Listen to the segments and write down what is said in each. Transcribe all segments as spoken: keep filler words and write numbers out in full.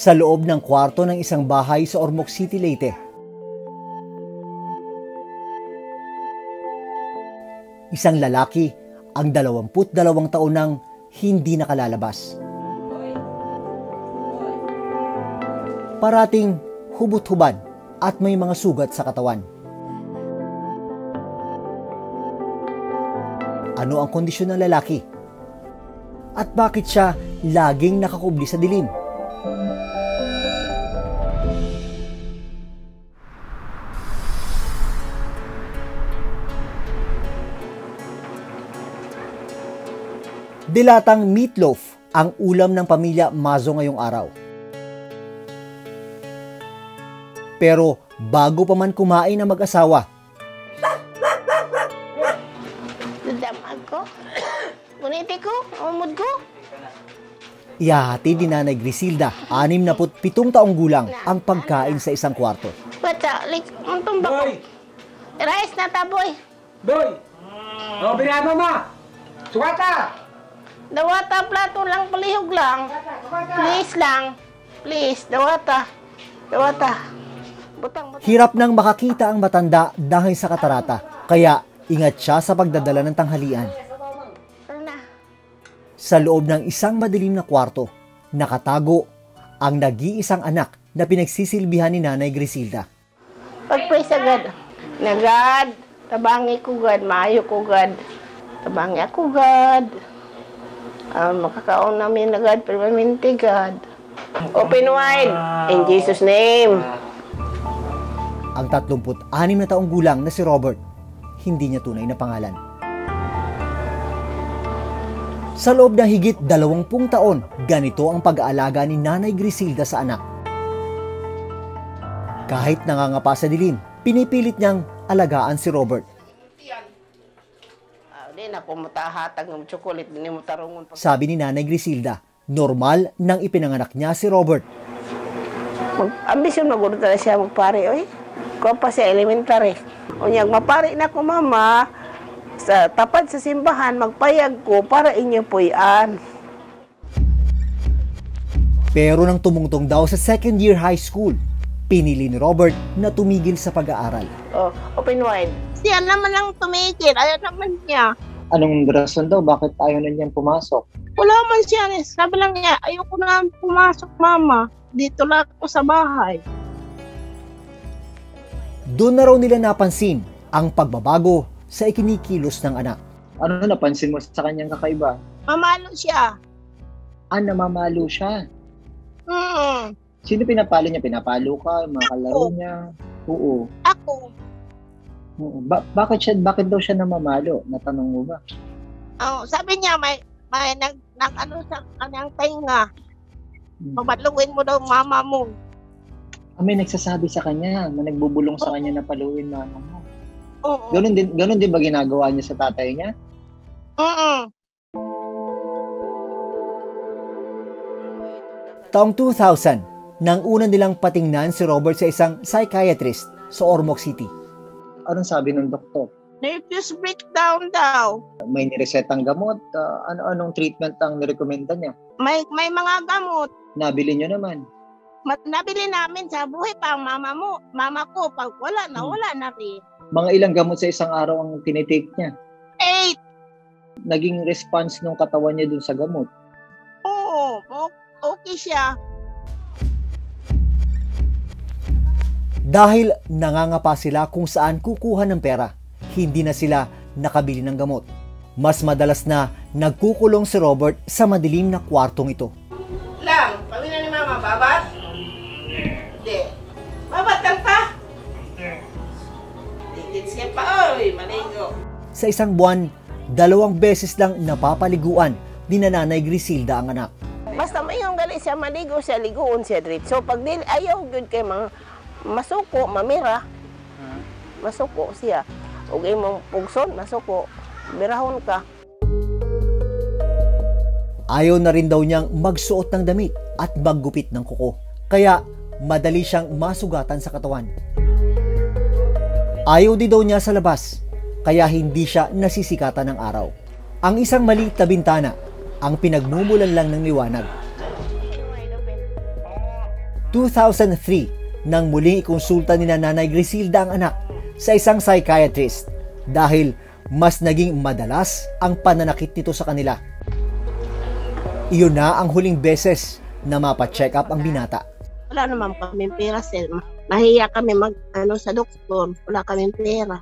sa loob ng kwarto ng isang bahay sa Ormoc City, Leyte. Isang lalaki ang dalawamput dalawang taon nang hindi nakalalabas. Parating hubot-hubad at may mga sugat sa katawan. Ano ang kondisyon ng lalaki? At bakit siya laging nakakubli sa dilim? Dilatang meatloaf ang ulam ng pamilya Mazo ngayong araw. Pero bago pa man kumain ang mag-asawa, dadamag ko, nguniti ko, umod ko. ihahati ni Nanay Griselda, anim na pitong taong gulang, ang pagkain sa isang kwarto. Bata, like, untong ba ko? Rice na taboy. Boy! O, binama mo! Suwata! Dawata plato lang, palihog lang. Please lang. Please, dawata. Dawata. Butang, butang. Hirap nang makakita ang matanda dahil sa katarata, kaya ingat siya sa pagdadala ng tanghalian. Sa loob ng isang madilim na kwarto, nakatago ang nag-iisang anak na pinagsisilbihan ni Nanay Griselda. Pag-pray sa God. Na God, tabangi ko God, maayo ko God. Tabangi ako God. Uh, makakaon namin na God, permanente God. Open wide, in Jesus' name. Ang tatlumput anim na taong gulang na si Robert, hindi niya tunay na pangalan. Sa loob ng higit dalawampung taon, ganito ang pag-aalaga ni Nanay Griselda sa anak. Kahit nangangapa sa dilim, pinipilit niyang alagaan si Robert. Di na pumutahatag ng chocolate, di mo tarungon. Sabi ni Nanay Griselda, normal nang ipinanganak niya si Robert. Ambisyon maguro talaga siya magpare, oy. Ko pa sa elementary. Unyag mapari na ko mama, sa tapat sa simbahan, magpayag ko para inyo puyan. Pero nang tumungtong daw sa second year high school, pinili ni Robert na tumigil sa pag-aaral. Oh, open wide. Siya naman ang tumigil, ayaw naman niya. Anong rason daw? Bakit ayaw na niyang pumasok? Wala man siya. Sabi lang niya, ayoko na pumasok mama. Dito lang ako sa bahay. Doon na raw nila napansin ang pagbabago sa ikinikilos ng anak. Ano napansin mo sa kanyang kakaiba? Mamalo siya. Ah, namamalo siya. Hmm. Sino pinapalo niya? Pinapalo ka? Mga kalaro niya? Oo. Ako. Oo. Ba- bakit siya, bakit daw siya namamalo? Natanong mo ba? Oh, sabi niya may may nag, nag ano sa kanyang tainga. Hmm. Pabatluin mo daw mama mo. Ah, may nagsasabi sa kanya na nagbubulong sa kanya na paluin mama mo. Oo. Ganon din, ganon din ba ginagawa niya sa tatay niya? Oo. Taong two thousand, nang una nilang patingnan si Robert sa isang psychiatrist sa Ormoc City. Anong sabi ng doktor? Nervous breakdown daw. May niresetang gamot? Uh, ano-anong treatment ang nirekomenda niya? May may mga gamot. Nabili niyo naman? Mat nabili namin sa buhay pa ang mama mo. Mama ko, pag wala na, wala na rin. Mga ilang gamot sa isang araw ang tinitake niya? Eight. Naging response ng katawan niya dun sa gamot? Oo, okay siya. Dahil nangangapa sila kung saan kukuha ng pera, hindi na sila nakabili ng gamot. Mas madalas na nagkukulong si Robert sa madilim na kwartong ito. Lang, pamina ni mama, babat? Hindi. Babat lang pa? Digit siya pa, oy, maligo. Sa isang buwan, dalawang beses lang napapaliguan ni Nanay Griselda ang anak. Basta may yung gali siya maligo siya, liguon siya dito. So pag dili, ayaw good kay mga masuko, mamira. Masuko siya. Ug imong pugson, masuko. Birahon ka. Ayaw na rin daw niyang magsuot ng damit at maggupit ng kuko. Kaya madali siyang masugatan sa katawan. Ayaw din daw niya sa labas, kaya hindi siya nasisikatan ng araw. Ang isang maliit na bintana ang pinagmumulan lang ng liwanag. two thousand three nang muling ikonsulta ni Nanay Griselda ang anak sa isang psychiatrist dahil mas naging madalas ang pananakit nito sa kanila. Iyon na ang huling beses na mapa-check up ang binata. Wala naman kami pera, sir. Nahiya kami mag ano sa doktor. Wala kami pera.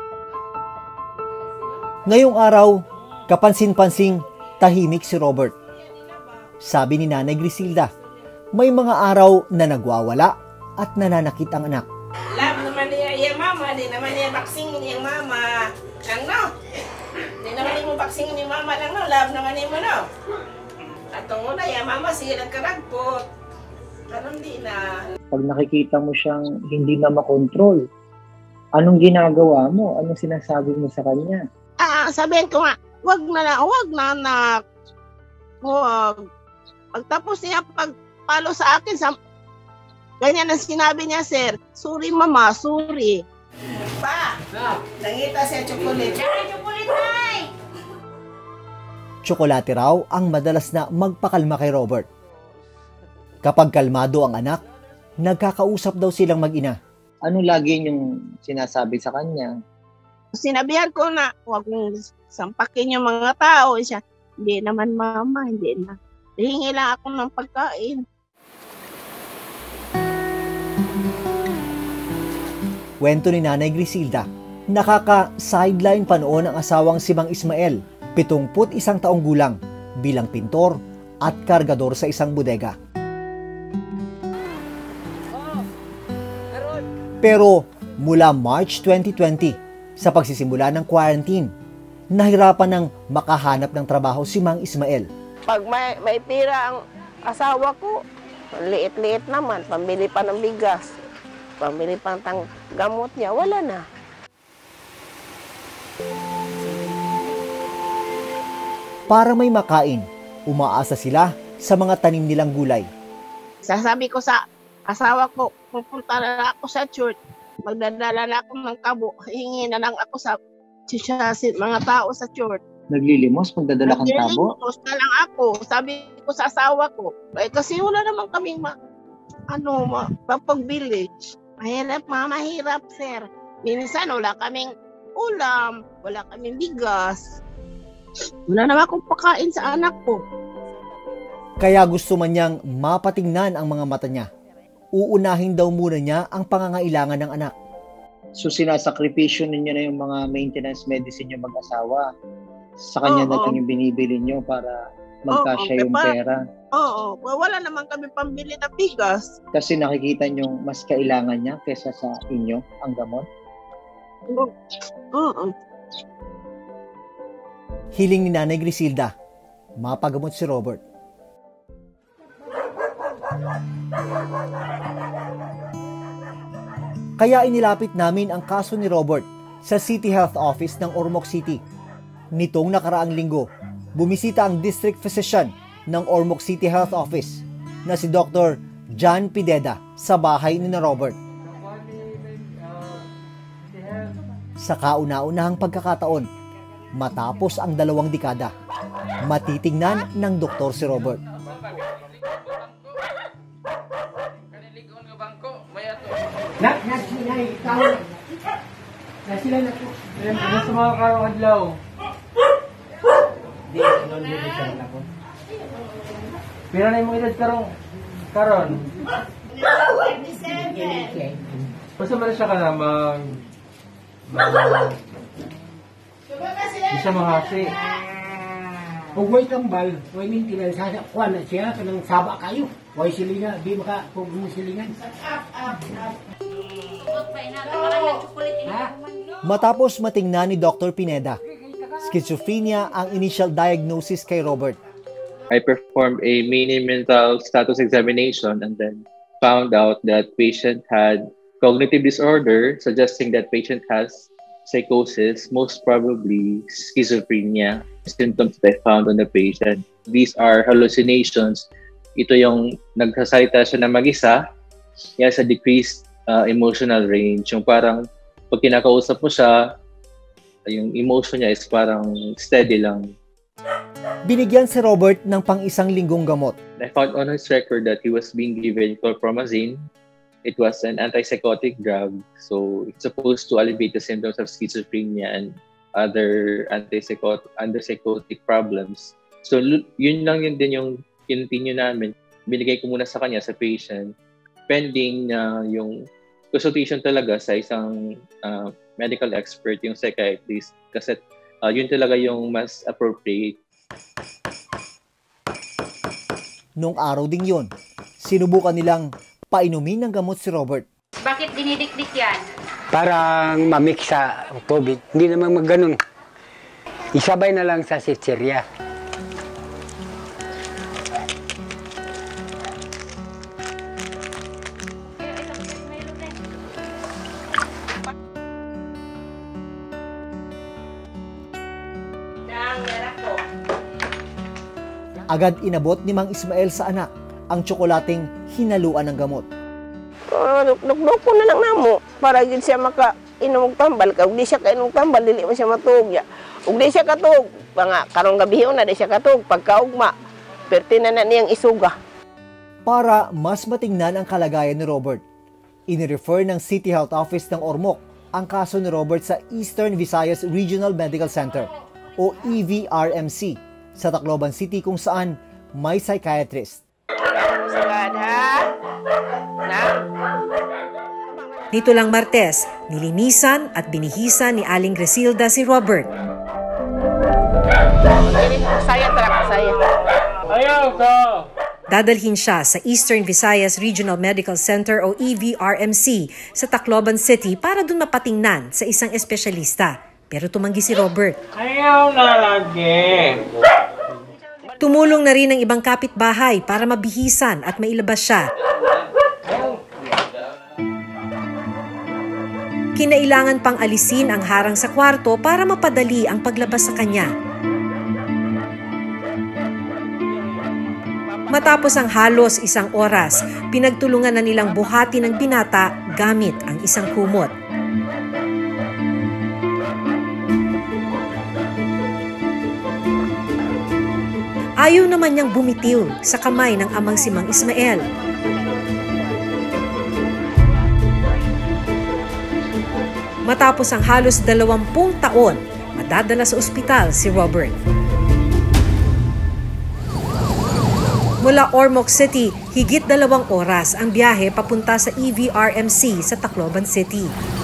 Ngayong araw, kapansin-pansing tahimik si Robert. Sabi ni Nanay Griselda, may mga araw na nagwawala at nananakit ang anak. Love naman niya iyang mama, di naman niya vaccine iyang mama. Lang no? Di naman niya mo vaccine ni mama lang no? Love naman niya mo no? At tungo na iyang mama, sige nagkaragpot. Karon di na. Pag nakikita mo siyang hindi na makontrol, anong ginagawa mo? Anong sinasabi mo sa kanya? Ah, sabihin ko nga, wag na na, wag na anak. Wag. Pagtapos niya pagpalo sa akin, sa, ganyan ang sinabi niya, sir. Sorry mama, sorry. Pa, nangita siya chocolate. Chocolate ay! Tsokolate raw ang madalas na magpakalma kay Robert. Kapag kalmado ang anak, nagkakausap daw silang mag-ina. Ano lagi yung sinasabi sa kanya? Sinabihan ko na, huwag mong sampakin yung mga tao. Siya, hindi naman mama, hindi na. Hihingi lang ako ng pagkain. Kwento ni Nanay Griselda, nakaka-sideline pa noon ang asawang si Mang Ismael, pitungput isang taong gulang, bilang pintor at kargador sa isang bodega. Pero mula March twenty twenty, sa pagsisimula ng quarantine, nahirapan ng makahanap ng trabaho si Mang Ismael. Pag may, may pira ang asawa ko, liit-liit naman, pambili pa ng bigas, pambili pa ng gamot niya, wala na. Para may makain, umaasa sila sa mga tanim nilang gulay. Sasabi ko sa asawa ko, pupunta na ako sa church, magdadala na ako ng kabo, hingi na lang ako sa chichasin, mga tao sa church. Naglilimos, magdadala kang tabo? Naglilimos na lang ako. Sabi ko sa asawa ko, eh, kasi wala naman kaming ma, ano, ma, mapagbili. Mahirap, ma, mahirap, sir. Minsan, wala kaming ulam, wala kaming bigas. Wala naman akong pakain sa anak ko. Kaya gusto man niyang mapatingnan ang mga mata niya. Uunahin daw muna niya ang pangangailangan ng anak. So sinasakripisyo ninyo na yung mga maintenance medicine yung mag-asawa. Sa kanya Oo. na lang yung binibili nyo para magkasya Oo, yung diba? pera. Oo, wala naman kami pambili na bigas. Kasi nakikita nyo mas kailangan niya kesa sa inyo ang gamot. Oo. Hiling ni Nanay Griselda, mapagamot si Robert. Kaya inilapit namin ang kaso ni Robert sa City Health Office ng Ormoc City. Nitong nakaraang linggo, bumisita ang District Physician ng Ormoc City Health Office na si Doctor John Pineda sa bahay ni na Robert. Sa kauna-unahang pagkakataon, matapos ang dalawang dekada, matitingnan ng doktor si Robert. Nak, nak, sila ikaw. Na sila na po. Ano sa mga karong adlaw? Di, ano dito siya na po. Pero na yung mga edad karong karon. Basta man siya ka na mag... mag... Di siya mahasi. Kung may tambal, may mintilal sa kuwan na siya, kanang saba kayo. Huwag silingan, di maka kung silingan. Matapos matingnan ni Doctor Pineda, schizophrenia ang initial diagnosis kay Robert. I performed a mini mental status examination and then found out that patient had cognitive disorder, suggesting that patient has psychosis, most probably schizophrenia. Symptoms that I found on the patient. These are hallucinations. Ito yung nagsasalita siya na mag-isa. He has a decreased uh, emotional range. Yung parang pag kinakausap mo siya, yung emotion niya is parang steady lang. Binigyan si Robert ng pang-isang linggong gamot I found on his record that he was being given chlorpromazine. It was an antipsychotic drug, so it's supposed to alleviate the symptoms of schizophrenia and other antipsychotic, antipsychotic problems. So yun lang yun din yung continue namin. Binigay ko muna sa kanya, sa patient, pending na uh, yung consultation talaga sa isang uh, medical expert, yung psychiatrist, kasi uh, yun talaga yung mas appropriate. Nung araw ding yun, sinubukan nilang painumin ng gamot si Robert. Bakit dinidikdik yan? Parang mamix sa tubig. Hindi naman magganon. Isabay na lang sa sitserya. Agad inabot ni Mang Ismael sa anak ang tsokolating hinaluan ng gamot. Uh, Nukdok ko na lang namo para gid siya maka inom og tambal. Kag di siya kainom tambal, dili man siya matug ya. Ug di siya katug, nga karong gabi na di siya katug pagkaugma. Perti na na niyang isuga. Para mas matingnan ang kalagayan ni Robert, inirefer ng City Health Office ng Ormoc ang kaso ni Robert sa Eastern Visayas Regional Medical Center o E V R M C sa Tacloban City kung saan may psychiatrist. Nito lang Martes, nilinisan at binihisan ni Aling Griselda si Robert. Saya talaga, saya. Ayaw ka! Dadalhin siya sa Eastern Visayas Regional Medical Center o E V R M C sa Tacloban City para dun mapatingnan sa isang espesyalista. Pero tumanggi si Robert. Ayaw na lagi! Tumulong na rin ang ibang kapitbahay para mabihisan at mailabas siya. Kinailangan pang alisin ang harang sa kwarto para mapadali ang paglabas sa kanya. Matapos ang halos isang oras, pinagtulungan na nilang buhatin ang binata gamit ang isang kumot. Ayaw naman niyang bumitiw sa kamay ng amang si Mang Ismael. Matapos ang halos dalawampung taon, madadala sa ospital si Robert. Mula Ormoc City, higit dalawang oras ang biyahe papunta sa E V R M C sa Tacloban City.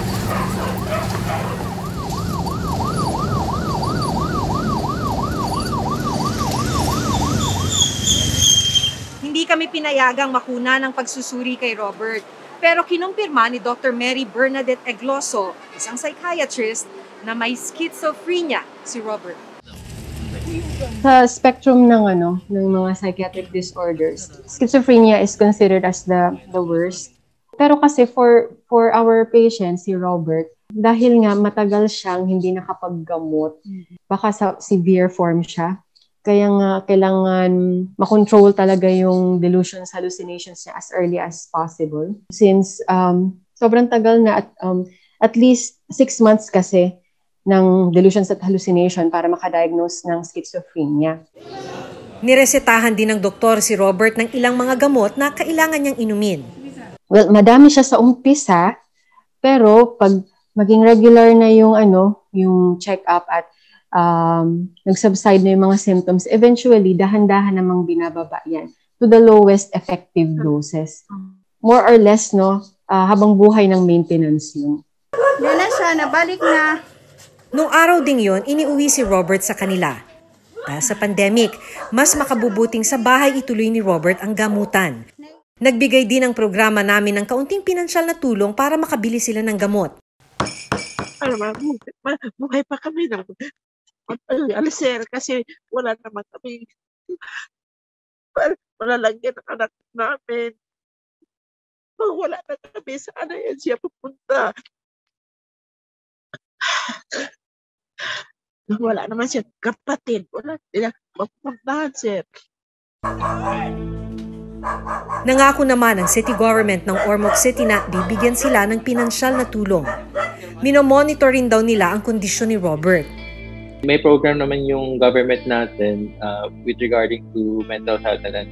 Hindi kami pinayagang makuna ng pagsusuri kay Robert. Pero kinumpirma ni Doctor Mary Bernadette Egloso, isang psychiatrist, na may schizophrenia si Robert. Sa spectrum ng ano ng mga psychiatric disorders, schizophrenia is considered as the the worst. Pero kasi for for our patient si Robert, dahil nga matagal siyang hindi nakapaggamot, baka sa severe form siya. Kaya nga kailangan makontrol talaga yung delusions, hallucinations niya as early as possible. Since um, sobrang tagal na at um, at least six months kasi ng delusions at hallucination para makadiagnose ng schizophrenia. Niresetahan din ng doktor si Robert ng ilang mga gamot na kailangan niyang inumin. Well, madami siya sa umpisa, pero pag maging regular na yung ano, yung check-up at Um, nag-subside na yung mga symptoms, eventually, dahan-dahan namang binababa yan to the lowest effective doses. More or less, no, uh, habang buhay ng maintenance yun. Dala siya, nabalik na. Nung araw ding yon, iniuwi si Robert sa kanila. Dahil sa pandemic, mas makabubuting sa bahay ituloy ni Robert ang gamutan. Nagbigay din ang programa namin ng kaunting pinansyal na tulong para makabili sila ng gamot. Alam mo, buhay pa kami ng aliser kasi wala naman kami malalagyan ng anak namin. Wala na kami, sana yan siya pupunta. Wala naman siya kapatid. Wala sila mapupuntahan, sir. Nangako naman ang city government ng Ormoc City na bibigyan sila ng pinansyal na tulong. Minomonitor rin daw nila ang kondisyon ni Robert. May program naman yung government natin uh, with regarding to mental health and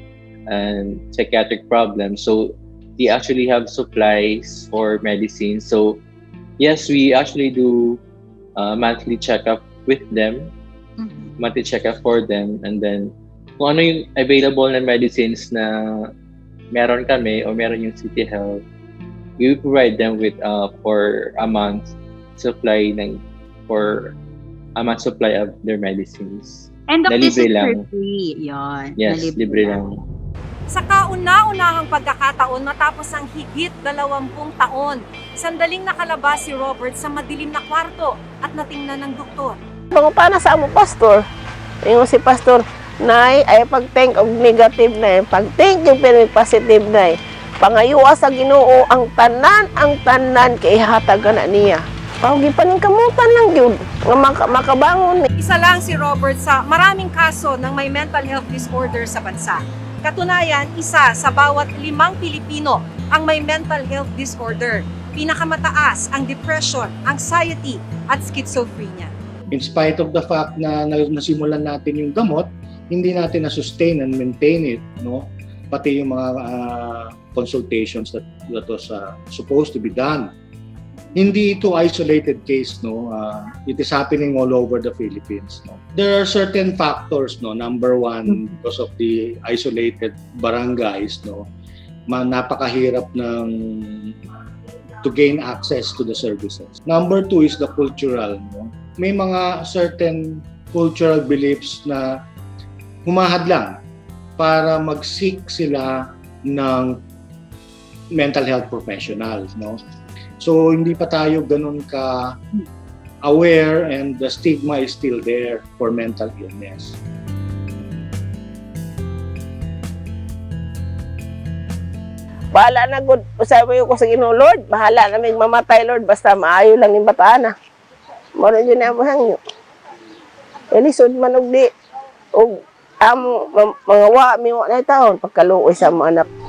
and psychiatric problems. So they actually have supplies for medicine. So yes, we actually do uh, monthly checkup with them, mm-hmm. monthly checkup for them, and then kung ano yung available na medicines na meron kami or meron yung City Health, we provide them with uh, for a month supply ng for a month supply of their medicines. And of this is lang. free. Yun. Yes, libre lang. Sa kauna-unahang pagkakataon matapos ang higit dalawampung taon, sandaling nakalabas si Robert sa madilim na kwarto at natingnan ng doktor. Pangupana sa amo pastor, yung si pastor, nay, ay pag-think of negative na pag-think yung positive na pangayuwa sa Ginoo ang tanan, ang tanan kay hatagan na niya. Pawagi pa ning kamutan lang yun, nga maka makabangon. Isa lang si Robert sa maraming kaso ng may mental health disorder sa bansa. Katunayan, isa sa bawat limang Pilipino ang may mental health disorder. Pinakamataas ang depression, anxiety, at schizophrenia. In spite of the fact na nasimulan natin yung gamot, hindi natin na-sustain and maintain it, no? Pati yung mga uh, consultations that, that was uh, supposed to be done. Hindi ito isolated case, no. Uh, it is happening all over the Philippines, no. There are certain factors, no. Number one, because of the isolated barangays, no, man napakahirap ng to gain access to the services. Number two is the cultural, no. May mga certain cultural beliefs na humahadlang para mag-seek sila ng mental health professionals, no. So, hindi pa tayo ganun ka aware and the stigma is still there for mental illness. Bahala na, good. Usabi ko sa Ginoo, Lord, bahala na may mamatay, Lord, basta maayo lang yung bataan na. Muna yun na mo hangyo. Elisod man og di, og amo, mga wa, may wa na taon, pagkaluoy sa mga anak.